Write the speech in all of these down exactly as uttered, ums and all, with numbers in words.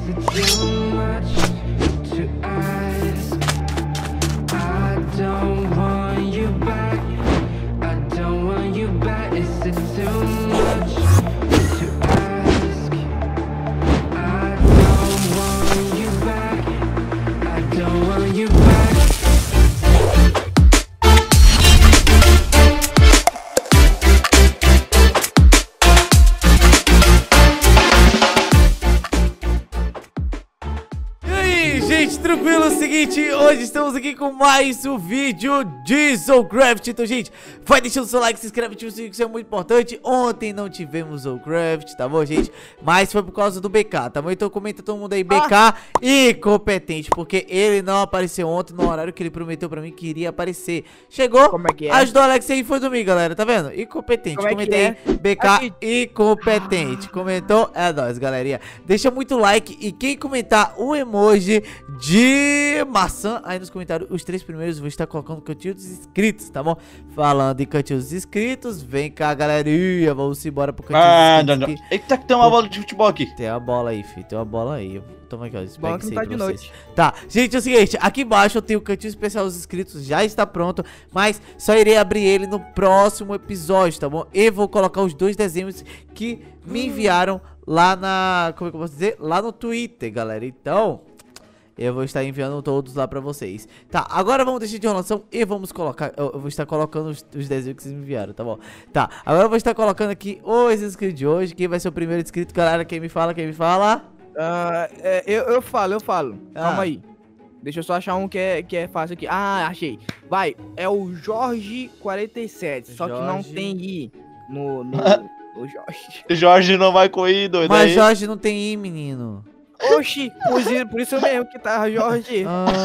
Tranquilo, é o seguinte, hoje estamos aqui com mais um vídeo de Zocraft. Então, gente, vai deixando o seu like, se inscreve, ativa o sininho, que isso é muito importante. Ontem não tivemos Zocraft, tá bom, gente? Mas foi por causa do B K, tá bom? Então comenta todo mundo aí, B K ah. incompetente, porque ele não apareceu ontem no horário que ele prometeu pra mim que iria aparecer. Chegou, como é que é? Ajudou o Alex aí, foi dormir, galera, tá vendo? Incompetente, como comentei é aí, B K Aqui. incompetente. Comentou? É nóis, galerinha. Deixa muito like e quem comentar o emoji de De maçã aí nos comentários, os três primeiros eu vou estar colocando no cantinho dos inscritos, tá bom? Falando em cantinho dos inscritos, vem cá, galerinha, vamos embora pro cantinho ah, dos inscritos. Não, não. Eita, que tem uma bola de futebol aqui. Tem uma bola aí, filho, tem uma bola aí. Toma aqui, ó, esse bag não tá de noite. Tá, gente, é o seguinte, aqui embaixo eu tenho o cantinho especial dos inscritos, já está pronto, mas só irei abrir ele no próximo episódio, tá bom? E vou colocar os dois desenhos que me enviaram lá na, como é que eu posso dizer? Lá no Twitter, galera, então... eu vou estar enviando todos lá pra vocês. Tá, agora vamos deixar de enrolação e vamos colocar... Eu, eu vou estar colocando os, os desenhos que vocês me enviaram, tá bom? Tá, agora eu vou estar colocando aqui os inscritos de hoje. Quem vai ser o primeiro inscrito, galera? Quem me fala, quem me fala? Uh, é, eu, eu falo, eu falo. Ah. Calma aí. Deixa eu só achar um que é, que é fácil aqui. Ah, achei. Vai, é o Jorge quarenta e sete. Só Jorge... que não tem I no... no, no Jorge. Jorge não vai com I, doido. Mas aí. Jorge não tem I, menino. Oxi, por isso mesmo que tá Jorge.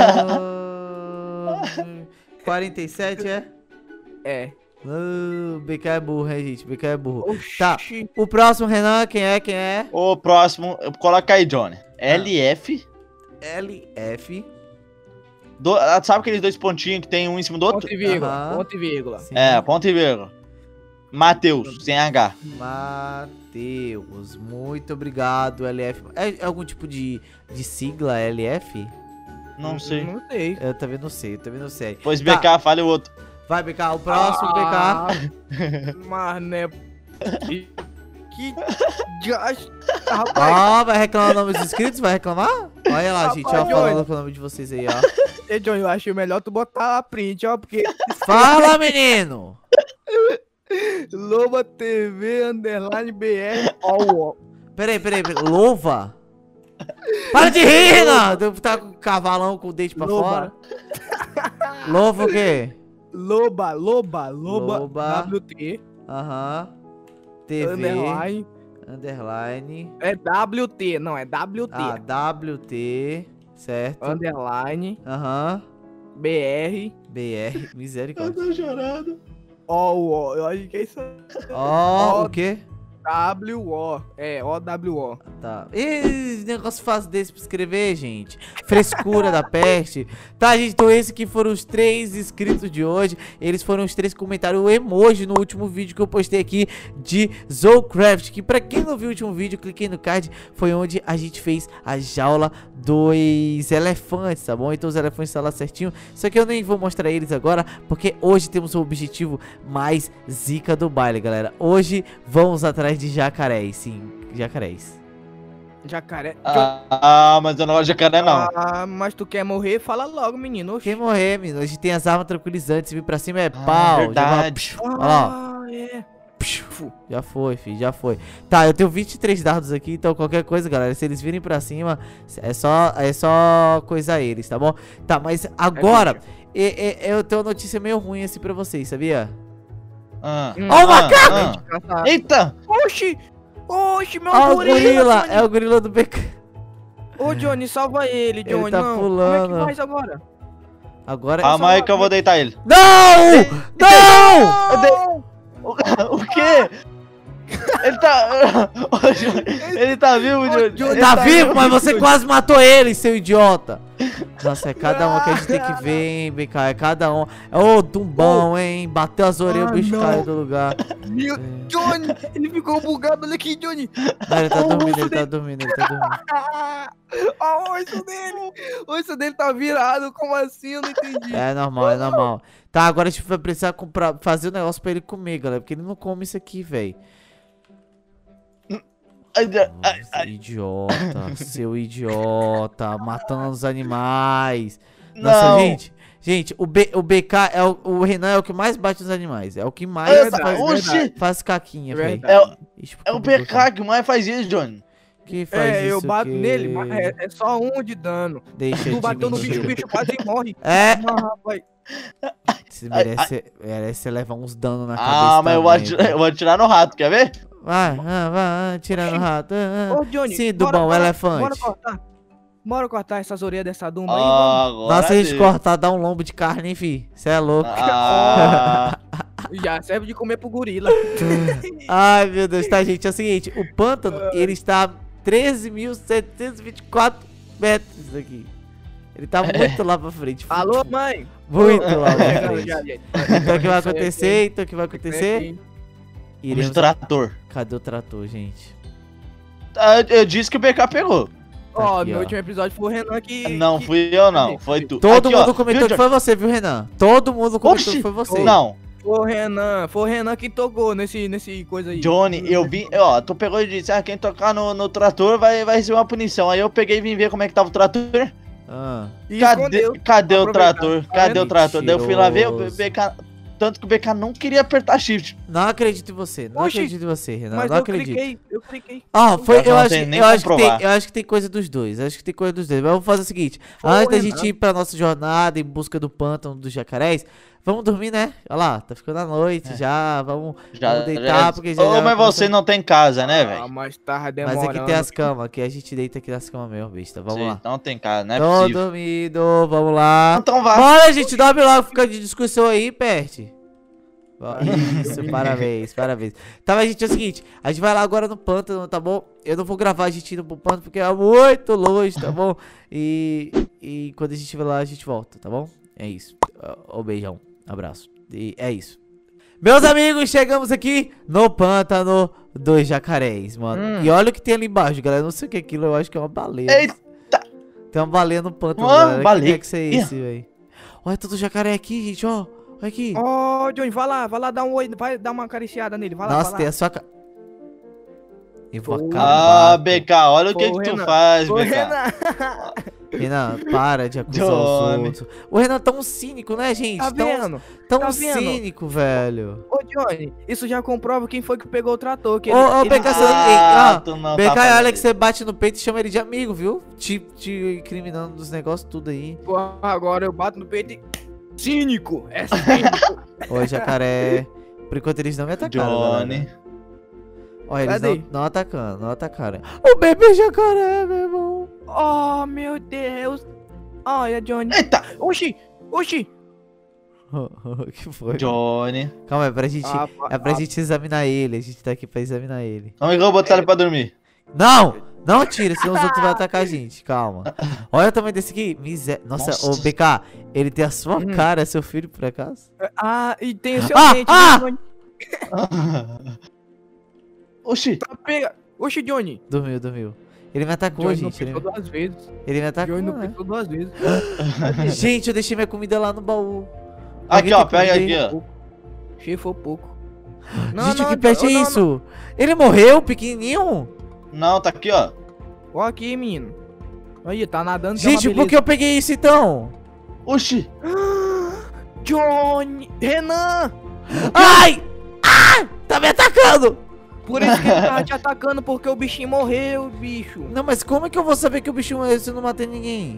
Ah, quarenta e sete, é? É. Uh, B K é burro, hein, gente? B K é burro. Oxi. Tá, o próximo, Renan, quem é? Quem é? O próximo, coloca aí, Johnny. L F. L F. Do, sabe aqueles dois pontinhos que tem um em cima do outro? Ponto e vírgula. Uhum. Ponto e vírgula. Sim. É, ponto e vírgula. Matheus, sem H. Matheus, muito obrigado, L F. É algum tipo de, de sigla L F? Não sei. Não sei. Eu também não sei, eu também não sei. Pois Tá. B K, fale o outro. Vai, B K, o próximo, Ah, B K. Mas né... Que... Que... Rapaz. Ó, oh, vai reclamar o nome dos inscritos? Vai reclamar? Olha lá, Rapaz, gente, ó, Johnny. falando com o nome de vocês aí, ó. Ei, John, eu achei melhor tu botar a print, ó, porque... Fala, menino! Loba T V, underline B R, ó. Peraí, peraí, peraí. Louva? Para de rir, Renan! Deve estar com o cavalão com o dente pra Loba. fora. Louva o quê? Loba, loba, loba, Loba. W T, Aham. T V. underline, Underline. é W T, não, é W T, Ah, W T. Certo. underline, Aham. B R, B R. Eu Misericórdia. tô chorando. O, O, eu acho que é isso aí. Ó, Ó. o quê? W, O, é, O, W, O. Tá. Ih, negócio fácil desse pra escrever, gente. Frescura da peste. Tá, gente, então esses aqui foram os três inscritos de hoje. Eles foram os três que comentaram o emoji no último vídeo que eu postei aqui de Zocraft. Que pra quem não viu o último vídeo, cliquei no card. Foi onde a gente fez a jaula dos elefantes, tá bom? Então os elefantes estão lá certinho. Só que eu nem vou mostrar eles agora, porque hoje temos o objetivo mais zica do baile, galera. Hoje vamos atrás de jacarés, sim, jacarés. Jacaré. Ah, ah, mas eu não gosto de jacaré, não. Ah, mas tu quer morrer? Fala logo, menino. Oxi. Quem morrer, menino? A gente tem as armas tranquilizantes. Se vir pra cima é Ah, pau. verdade. Já vai... Olha lá. Ah, é. Já foi, filho, já foi. Tá, eu tenho vinte e três dardos aqui, então qualquer coisa, galera, se eles virem pra cima, é só, é só coisar eles, tá bom? Tá, mas agora, é, é, eu tenho uma notícia meio ruim assim pra vocês, sabia? Ah, Hum. Ó o macaco! ah. Ah, Eita! Oxi! Oxi, meu Ó o gorila! gorila, Johnny. é o gorila do B K. Ô, Johnny, salva ele, Johnny. tá não. pulando. Como é que faz agora? Agora... Calma aí que eu vou deitar ele. Não! Não! Não! O quê? Ele tá... Ô, Johnny, ele tá vivo, Johnny. Johnny Ele Tá tá vivo, vivo, mas você Johnny. quase matou ele, seu idiota. Nossa, é cada um que a gente tem que ver, hein, B K. É cada um. Ô, tumbão, hein. Bateu as orelhas, o Ah, bicho não. caiu do lugar. Meu Johnny, ele ficou bugado. Olha aqui, Johnny. Não, ele tá Ó, o dormindo, osso ele tá dele. dormindo, ele tá dormindo. Ah, ó, o osso dele. O osso dele tá virado. Como assim? Eu não entendi. É normal, é normal. Tá, agora a gente vai precisar comprar, fazer o um negócio pra ele comer, galera. Porque ele não come isso aqui, velho. Ai, ai, ai. Idiota, seu idiota, matando os animais. Nossa, Não. gente, gente, o, B, o B K, é o, o Renan é o que mais bate nos animais. É o que mais Eita, faz, oxi. faz caquinha, É velho. verdade. É, o- Ixi, é o comigo, B K que mais faz isso, Johnny. Que faz É, isso eu bato que- nele, mas é, é só um de dano. Deixa Tu de bateu no bicho, o mentira. bicho quase morre. É, Não, rapaz. você merece, merece levar uns danos na cabeça. Ah, mas eu vou, também, atirar, velho. eu vou atirar no rato, quer ver? Vai, vai, vai, tirando o rato. ah, ah. Ô, Johnny, Sim, bora- Dubão, bora- elefante. Bora cortar. Bora cortar essas orelhas dessa dumba aí, vamos. Ah, agora Nossa, se a gente sim. cortar, dá um lombo de carne, hein, fi? Cê é louco. Ah, Já serve de comer pro gorila. Ai, meu Deus, tá, gente? É o seguinte, o pântano, ele está a treze mil setecentos e vinte e quatro metros daqui. Ele tá muito lá pra frente. Alô, mãe? Muito lá pra Chegando frente. já, gente. Então o que vai Isso aí acontecer? Então o que vai acontecer? aqui. o Iremos... trator. Cadê o trator, gente? Ah, eu disse que o B K pegou. Ó, Aqui, no ó. último episódio foi o Renan que... Não que- fui eu, não. Cadê? Foi tu. Todo Aqui, mundo ó. comentou Viu, que Johnny? foi você, viu, Renan? Todo mundo comentou Oxi, que foi você. Não, Foi o Renan, foi o Renan que tocou nesse, nesse coisa aí. Johnny, eu vi, ó, tu pegou e disse, ah, quem tocar no, no trator vai, vai receber uma punição. Aí eu peguei e vim ver como é que tava o trator. Ah, E Cadê, escondeu. cadê o Aproveitar. trator? Tá Cadê vendo? o trator? Daí eu fui lá ver o Mentiroso. B K. Tanto que o B K não queria apertar shift. não acredito em você, não Oxi, acredito em você, Renan, Mas não eu acredito. cliquei, eu cliquei. Ah, foi, Eu eu não acho, tenho nem eu, acho que tem, comprovar. eu acho que tem coisa dos dois, eu acho que tem coisa dos dois. Mas vamos fazer o seguinte, Foi, antes da Renan. gente ir pra nossa jornada em busca do pântano dos jacarés, vamos dormir, né? Olha lá, tá ficando a noite já, vamos, vamos deitar, porque já... Ô, já mas começa- você não tem casa, né, Ah, velho? mas tava Mas demorando. aqui tem as camas, aqui a gente deita aqui nas camas mesmo, besta, vamos Sim, lá. Não tem casa, não é Tô possível. dormindo, vamos lá. Então vá. Bora, gente, dorme logo, fica de discussão aí, Perte. Isso, parabéns, parabéns. Tá, mas gente, é o seguinte, a gente vai lá agora no pântano, tá bom? Eu não vou gravar a gente indo pro pântano porque é muito longe, tá bom? E, e quando a gente vai lá, a gente volta, tá bom? É isso. Ó, ó, beijão, abraço. E é isso. Meus amigos, chegamos aqui no pântano dos jacarés, mano. Hum. E olha o que tem ali embaixo, galera. Eu não sei o que é aquilo, eu acho que é uma baleia. Eita. Tem uma baleia no pântano, Mano, galera. baleia. O que é que isso é esse, velho? Olha todo jacaré aqui, gente, ó. Olha aqui. Ó, Johnny, vai lá, vai lá dar um oi, vai dar uma acariciada nele, vai lá, Nossa, vai tem lá. a sua cara. Eu vou Pô. acabar. Ah, B K, olha o que Ô, que tu Renan. faz, Ô, B K. Renan, Renan, para de acusar Johnny. os outros. O Renan é tão cínico, né, gente? tá tão vendo? tão Tá vendo? cínico, velho. Ô, Johnny, isso já comprova quem foi que pegou o trator. Que Ô, ele, ô, ele- B K, você- Ah, Ei, ó, tu não B K, tá olha fazendo que você bate no peito e chama ele de amigo, viu? Te, te incriminando dos negócios tudo aí. Pô, agora eu bato no peito e... Cínico! É cínico! Ô, jacaré. Por enquanto eles não me atacaram, Johnny. galera. Olha, eles Cadê? não, não atacando, não atacaram. O bebê jacaré, meu irmão. Oh, meu Deus! Olha, Johnny. Eita, Oxi! Oxi! O que foi? Johnny. Calma, é pra gente, Ah, é pra ah, gente examinar ele. A gente tá aqui pra examinar ele. Vamos que eu vou botar ele pra dormir. Não! Não tira, senão os outros vão atacar a gente. Calma. Olha o tamanho desse aqui. Misé... Nossa, Nossa. ô B K, ele tem a sua Hum. cara, é seu filho, por acaso? Ah, e tem o seu Ah, dente, ah! né, Johnny? Oxi. Tá, pega! Oxi, Johnny! Dormiu, dormiu. Ele me atacou, Johnny não gente. Ele, pensou duas vezes. ele me atacou. Johnny não né? pensou duas vezes. Gente, eu deixei minha comida lá no baú. Aqui, Alguém ó, tem pega comida aí? aqui, ó. Cheio foi pouco. gente, o que Johnny, peste é não, não. isso? Ele morreu, pequenininho? Não, tá aqui, ó. Ó aqui, menino. Aí, tá nadando. que é Gente, uma por que eu peguei isso então? Oxi. beleza. Johnny! Renan! Ai! Ah! Tá me atacando! Por isso que ele tava te atacando, porque o bichinho morreu, bicho. Não, mas como é que eu vou saber que o bicho morreu se eu não matei ninguém?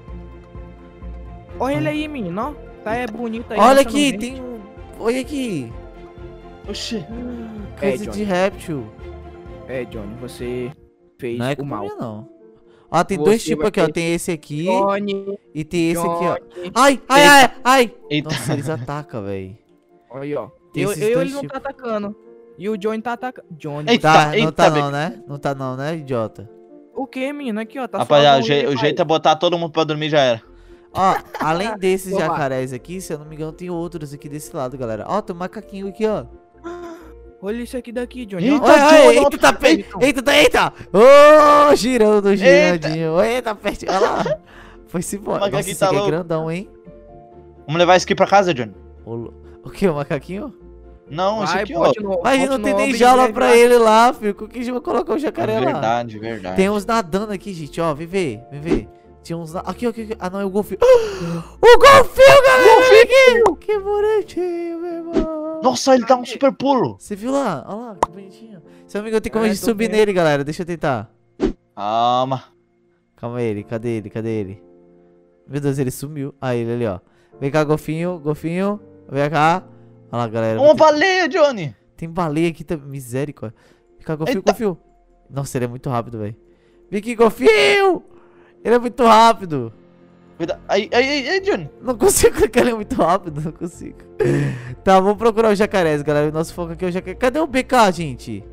Olha ele aí, menino, ó. Tá é bonito aí. Olha mostrando aqui, o dente. tem um... Olha aqui. Oxi. É, Coisa de Johnny. réptil. É, Johnny, você fez Não é o mal. comigo, não. Ó, tem dois Você tipos vai aqui, ó. ter- Tem esse aqui Johnny, e tem esse aqui, ó. Johnny. Ai, ai, ai, ai. Eita. Nossa, eles atacam, velho. Olha, ó. Tem Eu, esses eu dois ele não tipos. tá atacando. E o Johnny tá atacando. Johnny. Eita. Tá, não tá Beca. não, né? Não tá não, né, idiota? O que, menino? Aqui, ó. Tá Rapaziada, o, suavão je- aí, o jeito é botar todo mundo pra dormir já era. Ó, além desses Opa. jacarés aqui, se eu não me engano, tem outros aqui desse lado, galera. Ó, tem um macaquinho aqui, ó. Olha isso aqui daqui, Johnny. Eita, ó. Olha, Johnny, olha, olha eita, o tá que perto. então. Eita, tá, eita. Ô, girando, Eita. girandinho. Eita, pertinho. Olha lá. Foi-se embora. O macaquinho Nossa, esse tá aqui é louco. grandão, hein? Vamos levar esse aqui pra casa, Johnny? O, lo- o que, o macaquinho? Não, esse Vai, aqui, ó. bote no- Mas bote não no tem nem ombro e jaula leve pra lá. ele lá, filho. Com que a gente vai colocar o jacaré lá? Verdade, verdade. Tem uns nadando aqui, gente, ó. Vem ver, vem ver. Tinha uns... na- Aqui, aqui, aqui. Ah, não, é o golfinho. O golfinho, galera! Golfinho! Que bonitinho, meu irmão. Nossa, ele dá um super pulo. Você viu lá? Olha lá, que bonitinho. Se eu não me engano, tem como É, a gente tô subir vendo. nele, galera. Deixa eu tentar. Calma. Calma ele, cadê ele? Cadê ele? Meu Deus, ele sumiu. Ah, ele ali, ó. Vem cá, golfinho, golfinho. Vem cá. Olha lá, galera. Uma Tem, baleia, Johnny. tem baleia aqui também. Misericórdia. Vem cá, golfinho, Eita. golfinho. Nossa, ele é muito rápido, velho. Vem aqui, golfinho. Ele é muito rápido. Cuida- Aí, aí, aí, aí, Johnny. Não consigo clicar, ele é muito rápido. Não consigo. Tá, vamos procurar os jacarés, galera. O nosso foco aqui é o jacaré. Cadê o B K, gente?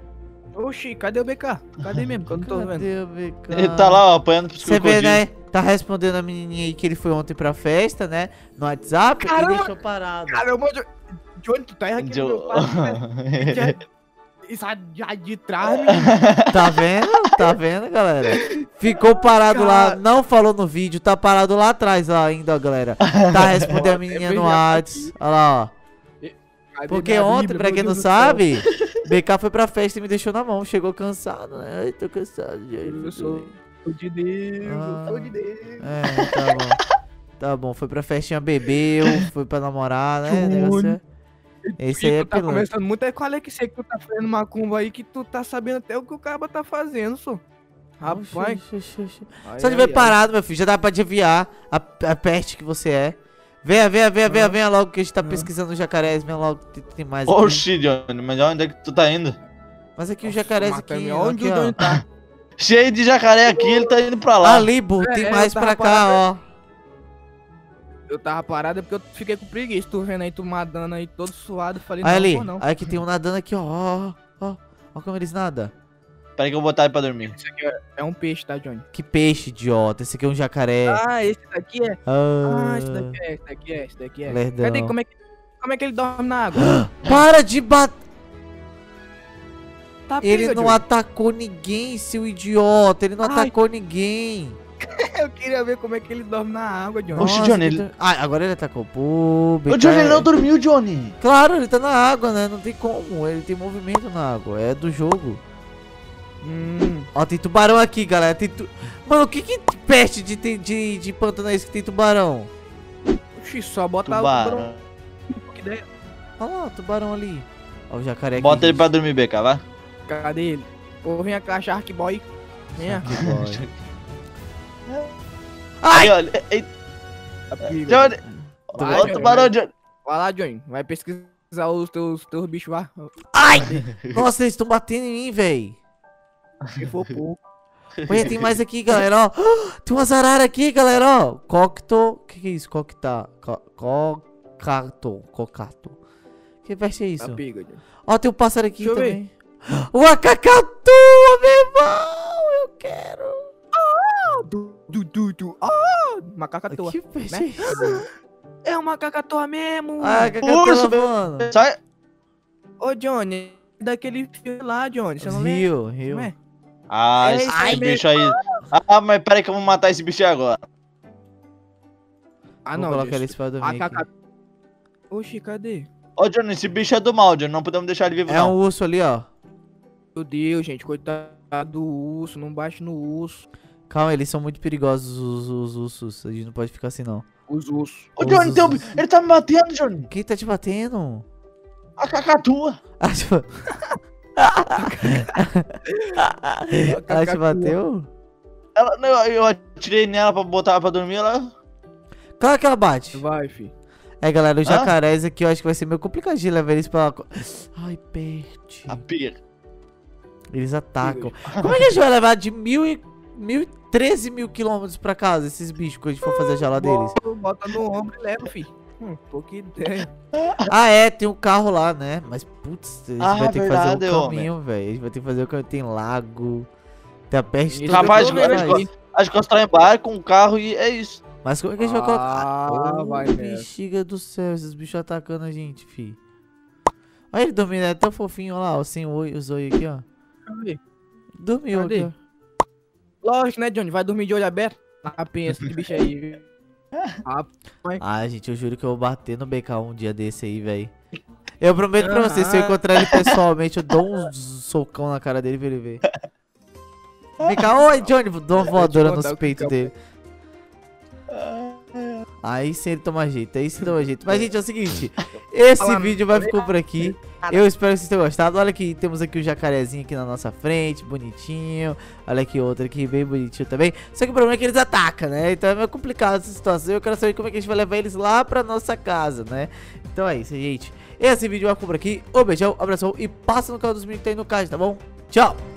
Oxi, cadê o B K? Cadê mesmo? Que eu não tô vendo. Cadê o B K? Ele tá lá, ó, apanhando pros Você vê, crocodilos. né? Tá respondendo a menininha aí que ele foi ontem pra festa, né? No WhatsApp Caramba! e deixou parado. Caramba, Jo- Johnny, tu tá errando aqui no meu Jo- quarto, velho. Já- Isso já de trás, menino. Tá vendo? Tá vendo, galera? Ficou parado lá, Cara. não falou no vídeo, tá parado lá atrás ó, ainda, ó, galera. Tá respondendo a menininha no WhatsApp. Olha lá, ó. Cadê Porque minha ontem, Bíblia, pra meu quem não Deus do céu? sabe, B K foi pra festa e me deixou na mão. Chegou cansado, né? Ai, tô cansado. gente. Eu sou Sou de Deus, Ah. eu sou de Deus. É, tá bom. Tá bom, foi pra festinha, bebeu, foi pra namorar, né? O Júnior. negócio é... Esse aí é tu tá pilantra. conversando muito, é qual é que sei que tu tá fazendo macumba aí que tu tá sabendo até o que o cara tá fazendo, só. Rapaz. Oxi, oxi, oxi. ai, Só de ai, ver ai. parado, meu filho, já dá pra adivinhar a, a peste que você é. Venha, venha, venha, venha, Ah. venha logo que a gente tá Ah. pesquisando os jacarés. Venha logo, tem, tem mais aqui. Oxi, Johnny, mas onde é que tu tá indo? Mas aqui os Nossa, jacarés mata aqui, -me. ó, Onde aqui, o ó. Johnny tá? Cheio de jacaré aqui, ele tá indo pra lá. Ali, burro, É, tem é, mais eu pra tava cá, ó. Eu tava parado porque eu fiquei com preguiça. Tu vendo aí, tu madando aí todo suado. Falei, Olha não, ali, vou não. aí que tem um nadando aqui, ó. Ó, ó, ó como eles nadam. Peraí que eu vou botar ele pra dormir. Esse aqui é, é um peixe, tá, Johnny? Que peixe, idiota. Esse aqui é um jacaré. Ah, esse daqui é. Ah, Ah, esse daqui é, esse daqui é, esse daqui é. Lerdão. Cadê? Como é, que, como é que ele dorme na água? Para de bater. Tá Ele pega, não Johnny. atacou ninguém, seu idiota. Ele não Ai. atacou ninguém. Eu queria ver como é que ele dorme na água, Johnny. Oxi, Nossa, Johnny, que ele- do- Ah, agora ele atacou. Pô, Ô, Johnny, ele não dormiu, Johnny. Claro, ele tá na água, né? Não tem como. Ele tem movimento na água. É do jogo. Hum, Ó, tem tubarão aqui, galera. Tem tu... Mano, que, que peste de, de, de, de pântano é esse que tem tubarão? oxi, só bota Tubarão. o que ideia. Olha lá, tubarão ali. Ó, o jacaré aqui. Bota ele gente. pra dormir, B K, vai. Cadê ele? Ô, vem cá, Shark Boy. Vem cá. Que boy. Aí, olha. Ei, Johnny. Johnny. Vai, Ó, o Johnny, tubarão, vai. Johnny. Vai lá, Johnny. Vai pesquisar os teus, teus bichos lá. Ai! Nossa, eles estão batendo em mim, véi. Se for pouco. Olha, tem mais aqui, galera, ó. Tem umas araras aqui, galera, ó. Cocto. O que, que é isso? Cocta. Co cocato. Cocato. Que peste é Tá isso? pega, Johnny. Ó, tem um pássaro aqui Deixa eu ver. também. Uma cacatua, meu irmão! Eu quero. Du, du, du, du. Ah, macacatoa. Que peste né? é isso? É uma macacatoa mesmo. Ah, cacatua Urso, voando. Sai. Ô, Johnny. Daquele filme lá, Johnny. Você não lembra? Rio, rio. Não é? Ah, É esse isso aí bicho aí. Ah, mas peraí que eu vou matar esse bicho aí agora. Ah, Vou não. colocar Deus. eles pra A dormir aqui. caca... Oxi, cadê? Ô, Johnny, esse bicho é do mal, Johnny. Não podemos deixar ele vivo, É um não. urso ali, ó. Meu Deus, gente. Coitado do urso. Não bate no urso. Calma, eles são muito perigosos, os, os ursos. A gente não pode ficar assim, não. Os ursos. Ô, Johnny, tem um... ele tá me batendo, Johnny. Quem tá te batendo? A cacatua. Ah, tipo... Ela te bateu? Ela, não, eu, eu atirei nela pra botar ela pra dormir, ela... Claro que ela bate. Vai, fi. É, galera, os Hã? jacarés aqui eu acho que vai ser meio complicado de levar eles pra... Ai, perte. A pia. Eles atacam. Como é que a gente vai levar de mil e... Mil e treze mil quilômetros pra casa esses bichos quando a gente for fazer a jaula deles? Bota, bota no ombro e leva, fi. Hum, pouca ideia. Ah, é, tem um carro lá, né? Mas, putz, a gente Ah, vai ter verdade, que fazer o homem. caminho, velho. A gente vai ter que fazer o caminho. Tem lago, tem a peste Isso toda. Rapaz, eu tô agora vendo a aqui. gente, a gente constrói um barco, um carro e é isso. Mas como é que a gente vai colocar? Ah, Ô, vai nessa. bexiga do céu, esses bichos atacando a gente, fi. Olha ele dormindo, é tão fofinho, olha lá, ó, sem o olho, os olhos aqui, ó. Cadê? Dormiu Cadê? aqui, Lógico, né, Johnny? Vai dormir de olho aberto? Ah, pensa, que bicho aí, viu? Ah, ó. Ah, gente, eu juro que eu vou bater no B K um dia desse aí, velho. Eu prometo pra vocês, se eu encontrar ele pessoalmente, eu dou um socão na cara dele pra ele ver. Vem cá, oi, Johnny, dou uma voadora contar nos o que peitos que é o- dele. Aí sim ele toma jeito, aí sim toma jeito. Mas, gente, é o seguinte, esse Fala, vídeo vai ficando por aqui. Eu espero que vocês tenham gostado. Olha aqui, temos aqui o jacarezinho aqui na nossa frente, bonitinho. Olha aqui outro aqui, bem bonitinho também. Só que o problema é que eles atacam, né? Então é meio complicado essa situação. Eu quero saber como é que a gente vai levar eles lá pra nossa casa, né? Então é isso, gente. Esse vídeo vai ficar por aqui. Um beijão, abração e passa no canal dos meninos que tá aí no card, tá bom? Tchau!